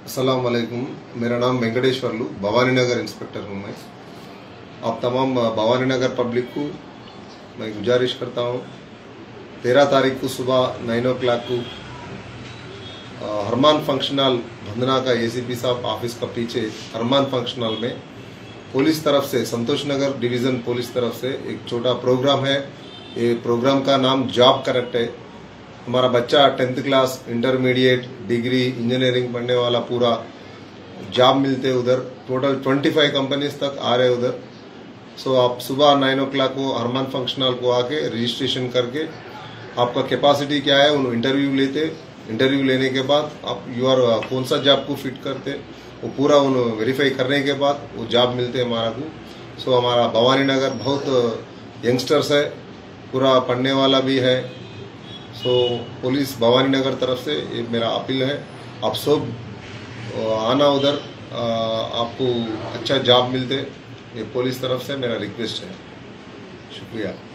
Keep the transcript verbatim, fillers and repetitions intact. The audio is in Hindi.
अस्सलाम वालेकुम। मेरा नाम वेंकटेश्वरलू, भवानी नगर इंस्पेक्टर हूँ मैं। आप तमाम भवानी नगर पब्लिक को मैं गुजारिश करता हूँ, तेरह तारीख को सुबह नाइन ओ क्लाक को हरमान फंक्शन हॉल भंदना का एसीपी साहब ऑफिस का पीछे हरमान फंक्शन हॉल में पुलिस तरफ से, संतोष नगर डिवीज़न पुलिस तरफ से एक छोटा प्रोग्राम है। ये प्रोग्राम का नाम जॉब कनेक्ट है। हमारा बच्चा tenth class, intermediate, degree, engineering पढ़ने वाला पूरा जॉब मिलते उधर। टोटल पच्चीस कंपनीज तक आ रहे उधर। सो आप सुबह नाइन ओ क्लाक को हरमान फंक्शन हॉल को आके रजिस्ट्रेशन करके आपका कैपेसिटी क्या है उन इंटरव्यू लेते। इंटरव्यू लेने के बाद आप यू आर कौन सा जॉब को फिट करते वो पूरा उन वेरीफाई करने के बाद वो जॉब मिलते हमारा को। सो हमारा भवानी नगर बहुत यंगस्टर्स है, पूरा पढ़ने वाला भी है। सो पुलिस भवानी नगर तरफ से ये मेरा अपील है, आप सब आना उधर, आपको अच्छा जॉब मिलते। ये पुलिस तरफ से मेरा रिक्वेस्ट है। शुक्रिया।